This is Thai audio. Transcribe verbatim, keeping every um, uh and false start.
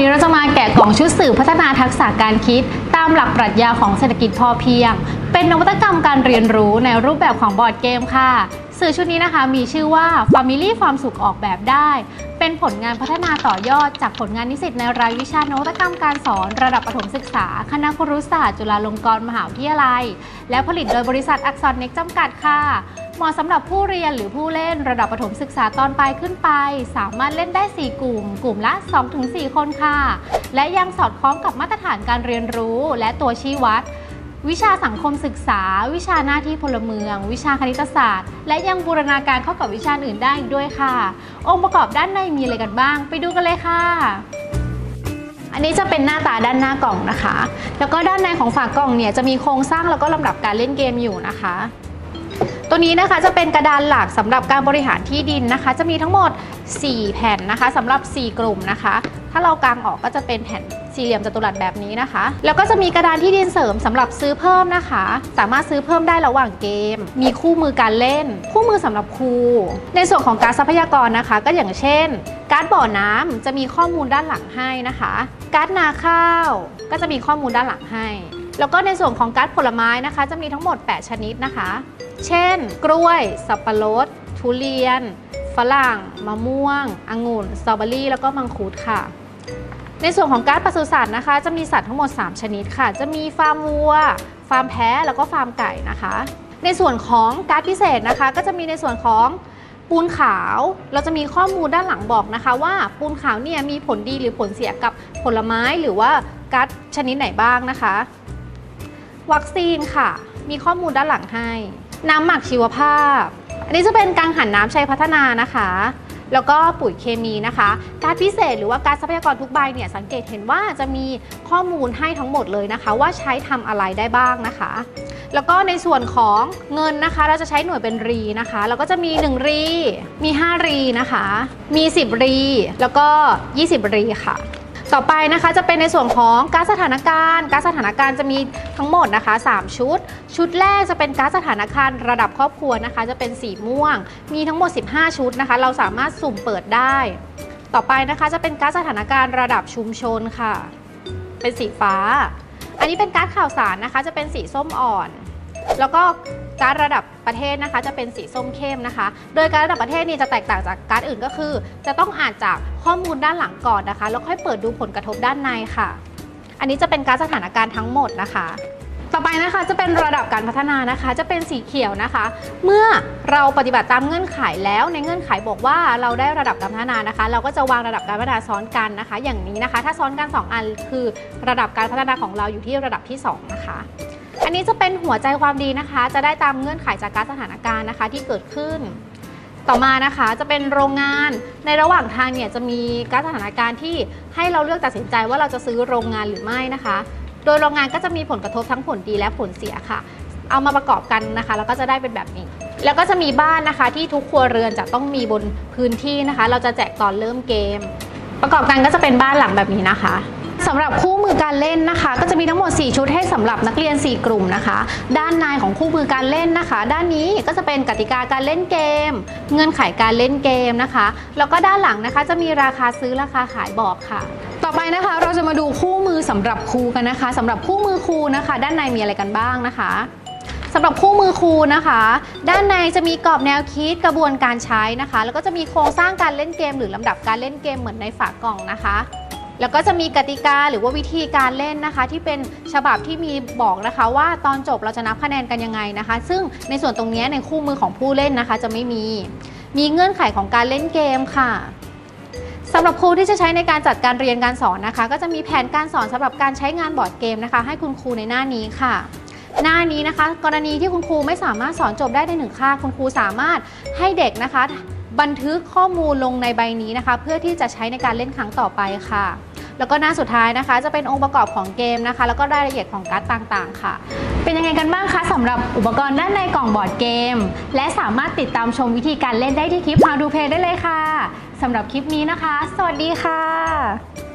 นี้เราจะมาแกะกล่องชุดสื่อพัฒนาทักษะการคิดตามหลักปรัชญาของเศรษฐกิจพอเพียงเป็นนวัตกรรมการเรียนรู้ในรูปแบบของบอร์ดเกมค่ะสื่อชุดนี้นะคะมีชื่อว่า Family ความสุขออกแบบได้เป็นผลงานพัฒนาต่อยอดจากผลงานนิสิตในรายวิชานวัตกรรมการสอนระดับประถมศึกษาคณะครุศาสตร์จุฬาลงกรณ์มหาวิทยาลัยและผลิตโดยบริษัทอักษรเน็กจำกัดค่ะเหมาะสำหรับผู้เรียนหรือผู้เล่นระดับประถมศึกษาตอนปลายขึ้นไปสามารถเล่นได้สี่กลุ่มกลุ่มละ สองถึงสี่ คนค่ะและยังสอดคล้องกับมาตรฐานการเรียนรู้และตัวชี้วัดวิชาสังคมศึกษาวิชาหน้าที่พลเมืองวิชาคณิตศาสตร์และยังบูรณาการเข้ากับวิชาอื่นได้อีกด้วยค่ะองค์ประกอบด้านในมีอะไรกันบ้างไปดูกันเลยค่ะอันนี้จะเป็นหน้าตาด้านหน้ากล่องนะคะแล้วก็ด้านในของฝากล่องเนี่ยจะมีโครงสร้างแล้วก็ลำดับการเล่นเกมอยู่นะคะตัวนี้นะคะจะเป็นกระดานหลักสำหรับการบริหารที่ดินนะคะจะมีทั้งหมดสี่แผ่นนะคะสำหรับสี่กลุ่มนะคะถ้าเรากางออกก็จะเป็นแผ่นสี่เหลี่ยมจัตุรัสแบบนี้นะคะแล้วก็จะมีกระดานที่ดินเสริมสำหรับซื้อเพิ่มนะคะสามารถซื้อเพิ่มได้ระหว่างเกมมีคู่มือการเล่นคู่มือสำหรับครูในส่วนของการทรัพยากรนะคะก็อย่างเช่นการ์ดบ่อน้ำจะมีข้อมูลด้านหลังให้นะคะการ์ดนาข้าวก็จะมีข้อมูลด้านหลังให้แล้วก็ในส่วนของการ์ดผลไม้นะคะจะมีทั้งหมดแปดชนิดนะคะเช่นกล้วยสับปะรดทุเรียนฝรั่งมะม่วงองุ่นสตรอเบอรี่แล้วก็มังคุดค่ะในส่วนของการ์ดปศุสัตว์นะคะจะมีสัตว์ทั้งหมดสามชนิดค่ะจะมีฟาร์มวัวฟาร์มแพะแล้วก็ฟาร์มไก่นะคะในส่วนของการ์ดพิเศษนะคะก็จะมีในส่วนของปูนขาวเราจะมีข้อมูลด้านหลังบอกนะคะว่าปูนขาวเนี่ยมีผลดีหรือผลเสียกับผลไม้หรือว่าการ์ดชนิดไหนบ้างนะคะวัคซีนค่ะมีข้อมูลด้านหลังให้น้ำหมักชีวภาพอันนี้จะเป็นกังหันน้ำชัยพัฒนานะคะแล้วก็ปุ๋ยเคมีนะคะการพิเศษหรือว่าการทรัพยากรทุกใบเนี่ยสังเกตเห็นว่าจะมีข้อมูลให้ทั้งหมดเลยนะคะว่าใช้ทำอะไรได้บ้างนะคะแล้วก็ในส่วนของเงินนะคะเราจะใช้หน่วยเป็นรีนะคะแล้วก็จะมีหนึ่งรีมีห้ารีนะคะมีสิบรีแล้วก็ยี่สิบรีค่ะต่อไปนะคะจะเป็นในส่วนของการสถานการณ์การสถานการณ์จะมีทั้งหมดนะคะสามชุดชุดแรกจะเป็นการสถานการณ์ระดับครอบครัวนะคะจะเป็นสีม่วงมีทั้งหมดสิบห้าชุดนะคะเราสามารถสุ่มเปิดได้ต่อไปนะคะจะเป็นการสถานการณ์ระดับชุมชนค่ะเป็นสีฟ้าอันนี้เป็นการข่าวสารนะคะจะเป็นสีส้มอ่อนแล้วก็การระดับประเทศนะคะจะเป็นสีส้มเข้มนะคะโดยการระดับประเทศนี่จะแตกต่างจากการอื่นก็คือจะต้องอ่านจากข้อมูลด้านหลังก่อนนะคะแล้วค่อยเปิดดูผลกระทบด้านในค่ะอันนี้จะเป็นการสถานการณ์ทั้งหมดนะคะต่อไปนะคะจะเป็นระดับการพัฒนานะคะจะเป็นสีเขียวนะคะเมื่อเราปฏิบัติตามเงื่อนไขแล้วในเงื่อนไขบอกว่าเราได้ระดับการพัฒนานะคะเราก็จะวางระดับการพัฒนาซ้อนกันนะคะอย่างนี้นะคะถ้าซ้อนกันสองอันคือระดับการพัฒนาของเราอยู่ที่ระดับที่สองนะคะอันนี้จะเป็นหัวใจความดีนะคะจะได้ตามเงื่อนไขจากการสถานการณ์นะคะที่เกิดขึ้นต่อมานะคะจะเป็นโรงงานในระหว่างทางเนี่ยจะมีการสถานการณ์ที่ให้เราเลือกตัดสินใจว่าเราจะซื้อโรงงานหรือไม่นะคะโดยโรงงานก็จะมีผลกระทบทั้งผลดีและผลเสียค่ะเอามาประกอบกันนะคะแล้วก็จะได้เป็นแบบนี้แล้วก็จะมีบ้านนะคะที่ทุกครัวเรือนจะต้องมีบนพื้นที่นะคะเราจะแจกตอนเริ่มเกมประกอบกันก็จะเป็นบ้านหลังแบบนี้นะคะสำหรับคู่มือการเล่นนะคะก็จะมีทั้งหมดสี่ชุดให้สำหรับนักเรียนสี่กลุ่มนะคะด้านในของคู่มือการเล่นนะคะด้านนี้ก็จะเป็นกติกาการเล่นเกมเงื่อนไขการเล่นเกมนะคะแล้วก็ด้านหลังนะคะจะมีราคาซื้อราคาขายบอกค่ะต่อไปนะคะเราจะมาดูคู่มือสำหรับครูกันนะคะสำหรับคู่มือครูนะคะด้านในมีอะไรกันบ้างนะคะสำหรับคู่มือครูนะคะด้านในจะมีกรอบแนวคิดกระบวนการใช้นะคะแล้วก็จะมีโครงสร้างการเล่นเกมหรือลำดับการเล่นเกมเหมือนในฝากล่องนะคะแล้วก็จะมีกติกาหรือว่าวิธีการเล่นนะคะที่เป็นฉบับที่มีบอกนะคะว่าตอนจบเราจะนับคะแนนกันยังไงนะคะซึ่งในส่วนตรงนี้ในคู่มือของผู้เล่นนะคะจะไม่มีมีเงื่อนไขของการเล่นเกมค่ะสำหรับครูที่จะใช้ในการจัดการเรียนการสอนนะคะก็จะมีแผนการสอนสำหรับการใช้งานบอร์ดเกมนะคะให้คุณครูในหน้านี้ค่ะหน้านี้นะคะกรณีที่คุณครูไม่สามารถสอนจบได้ในหนึ่งคาบคุณครูสามารถให้เด็กนะคะบันทึกข้อมูลลงในใบนี้นะคะเพื่อที่จะใช้ในการเล่นครั้งต่อไปค่ะแล้วก็หน้าสุดท้ายนะคะจะเป็นองค์ประกอบของเกมนะคะแล้วก็รายละเอียดของการ์ดต่างๆค่ะเป็นยังไงกันบ้างคะสำหรับอุปกรณ์ด้านในกล่องบอร์ดเกมและสามารถติดตามชมวิธีการเล่นได้ที่คลิป How to Play ได้เลยค่ะสำหรับคลิปนี้นะคะสวัสดีค่ะ